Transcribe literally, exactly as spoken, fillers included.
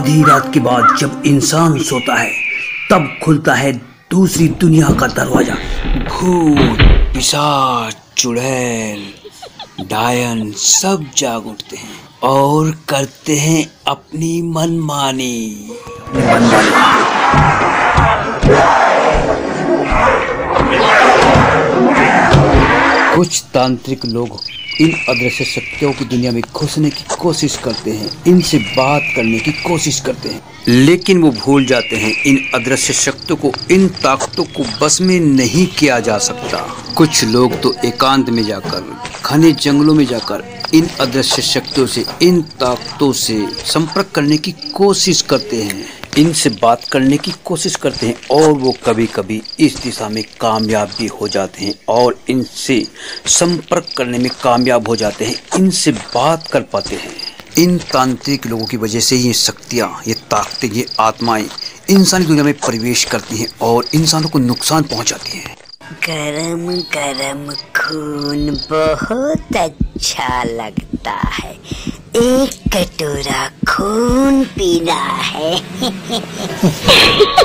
आधी रात के बाद जब इंसान सोता है तब खुलता है दूसरी दुनिया का दरवाजा। भूत, पिशाच, चुड़ैल, डायन सब जाग उठते हैं और करते हैं अपनी मनमानी। कुछ तांत्रिक लोग इन अदृश्य शक्तियों की दुनिया में घुसने की कोशिश करते हैं, इनसे बात करने की कोशिश करते हैं, लेकिन वो भूल जाते हैं इन अदृश्य शक्तियों को, इन ताकतों को बस में नहीं किया जा सकता। कुछ लोग तो एकांत में जाकर, घने जंगलों में जाकर इन अदृश्य शक्तियों से, इन ताकतों से संपर्क करने की कोशिश करते हैं, इनसे बात करने की कोशिश करते हैं और वो कभी कभी इस दिशा में कामयाब भी हो जाते हैं और इनसे संपर्क करने में कामयाब हो जाते हैं, इनसे बात कर पाते हैं। इन तांत्रिक लोगों की वजह से ये शक्तियाँ, ये ताकतें, ये आत्माएं इंसानी दुनिया में प्रवेश करती हैं और इंसानों को नुकसान पहुंचाती हैं। गरम गरम खून बहुत अच्छा लगता है, एक कटोरा खून पीना है।